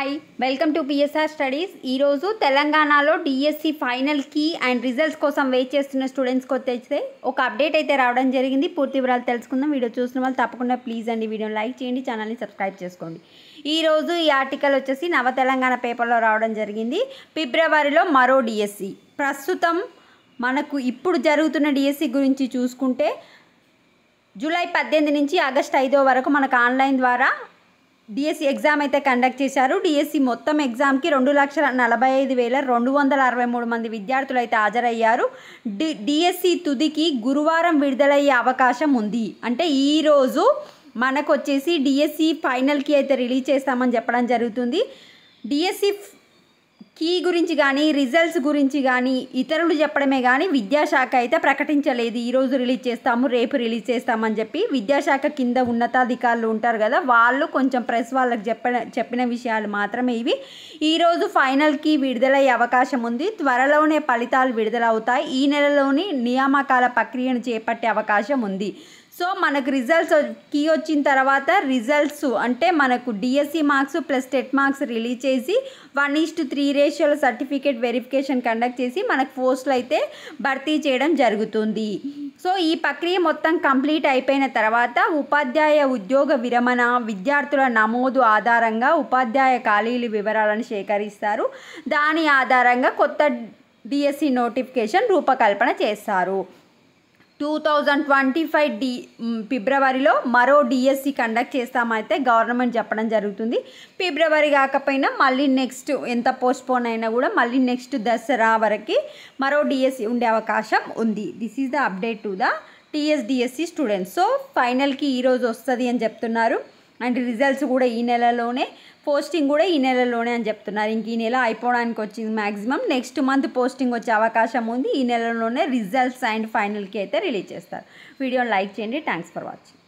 Hi welcome to PSR studies. ఈరోజు తెలంగాణలో DSC final key and results కోసం wait చేస్తున్న స్టూడెంట్స్కి వచ్చేస్తే ఒక అప్డేట్ అయితే రావడం జరిగింది. పూర్తి వివరాలు తెలుసుకుందాం. వీడియో చూసిన వాళ్ళు తప్పకుండా ప్లీజ్ అండి వీడియోని లైక్ చేయండి, ఛానల్ని సబ్స్క్రైబ్ చేసుకోండి. ఈరోజు ఈ ఆర్టికల్ వచ్చేసి నవ తెలంగాణ పేపర్లో రావడం జరిగింది. ఫిబ్రవరిలో మరో డిఎస్సి. ప్రస్తుతం మనకు ఇప్పుడు జరుగుతున్న డిఎస్సి గురించి చూసుకుంటే జూలై 18 నుంచి ఆగస్టు 5 వరకు మనకు ఆన్లైన్ ద్వారా డిఎస్సి ఎగ్జామ్ అయితే కండక్ట్ చేశారు. డిఎస్సి మొత్తం ఎగ్జామ్కి 2,45,263 మంది విద్యార్థులు అయితే హాజరయ్యారు. డిఎస్సి తుదికి గురువారం విడుదలయ్యే అవకాశం ఉంది. అంటే ఈరోజు మనకు వచ్చేసి డిఎస్సి ఫైనల్కి అయితే రిలీజ్ చేస్తామని చెప్పడం జరుగుతుంది. డిఎస్సి కీ గురించి కానీ రిజల్ట్స్ గురించి కానీ ఇతరులు చెప్పడమే కానీ విద్యాశాఖ అయితే ప్రకటించలేదు. ఈరోజు రిలీజ్ చేస్తాము, రేపు రిలీజ్ చేస్తామని చెప్పి విద్యాశాఖ కింద ఉన్నతాధికారులు ఉంటారు కదా, వాళ్ళు కొంచెం ప్రెస్ వాళ్ళకి చెప్పిన విషయాలు మాత్రమే ఇవి. ఈరోజు ఫైనల్కి విడుదలయ్యే అవకాశం ఉంది. త్వరలోనే ఫలితాలు విడుదలవుతాయి. ఈ నెలలోని నియామకాల ప్రక్రియను చేపట్టే అవకాశం ఉంది. సో మనకు రిజల్ట్స్ కీ వచ్చిన తర్వాత రిజల్ట్స్ అంటే మనకు DSC marks plus TET marks release చేసి 1:3 రేషియోలో సర్టిఫికేట్ వెరిఫికేషన్ కండక్ట్ చేసి మనకు పోస్టులు అయితే భర్తీ చేయడం జరుగుతుంది. సో ఈ ప్రక్రియ మొత్తం కంప్లీట్ అయిపోయిన తర్వాత ఉపాధ్యాయ ఉద్యోగ విరమణ విద్యార్థుల నమోదు ఆధారంగా ఉపాధ్యాయ ఖాళీల వివరాలను సేకరిస్తారు. దాని ఆధారంగా కొత్త డిఎస్సి నోటిఫికేషన్ రూపకల్పన చేస్తారు. 2025 ఫిబ్రవరిలో మరో డిఎస్సి కండక్ట్ చేస్తామైతే గవర్నమెంట్ చెప్పడం జరుగుతుంది. ఫిబ్రవరి కాకపోయినా మళ్ళీ నెక్స్ట్ ఎంత పోస్ట్పోన్ అయినా కూడా మళ్ళీ నెక్స్ట్ దసరా వరకు మరో డిఎస్సి ఉండే అవకాశం ఉంది. This is the update to the TSDSC students. So ఫైనల్కి ఈరోజు వస్తుంది అని చెప్తున్నారు. అండ్ రిజల్ట్స్ కూడా ఈ నెలలోనే, పోస్టింగ్ కూడా ఈ నెలలోనే అని చెప్తున్నారు. ఇంక ఈ నెల అయిపోవడానికి వచ్చింది. మ్యాక్సిమం నెక్స్ట్ మంత్ పోస్టింగ్ వచ్చే అవకాశం ఉంది. ఈ నెలలోనే రిజల్ట్స్ అండ్ ఫైనల్కి అయితే రిలీజ్ చేస్తారు. వీడియోని లైక్ చేయండి. Thanks for watching.